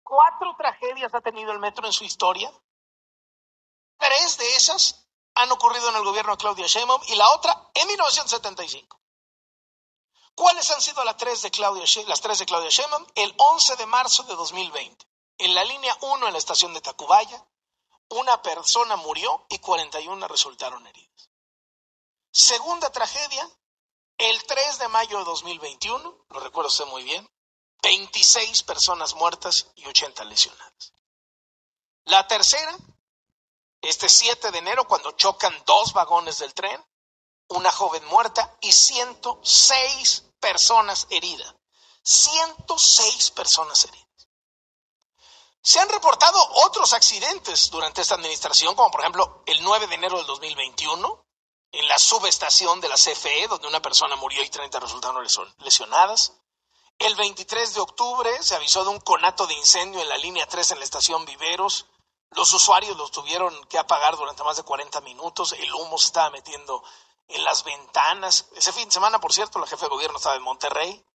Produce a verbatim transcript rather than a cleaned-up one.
Cuatro tragedias ha tenido el metro en su historia. Tres de esas han ocurrido en el gobierno de Claudia Sheinbaum y la otra en mil novecientos setenta y cinco. ¿Cuáles han sido las tres de Claudia, las tres de Claudia Sheinbaum? El once de marzo de dos mil veinte, en la línea uno en la estación de Tacubaya, una persona murió y cuarenta y una resultaron heridas. Segunda tragedia, el tres de mayo de dos mil veintiuno, lo recuerdo usted muy bien, veintiséis personas muertas y ochenta lesionadas. La tercera, este siete de enero, cuando chocan dos vagones del tren, una joven muerta y ciento seis personas heridas. ciento seis personas heridas. Se han reportado otros accidentes durante esta administración, como por ejemplo el nueve de enero del dos mil veintiuno, en la subestación de la C F E, donde una persona murió y treinta resultaron lesionadas. El veintitrés de octubre se avisó de un conato de incendio en la línea tres en la estación Viveros. Los usuarios los tuvieron que apagar durante más de cuarenta minutos. El humo se estaba metiendo en las ventanas. Ese fin de semana, por cierto, la jefa de gobierno estaba en Monterrey.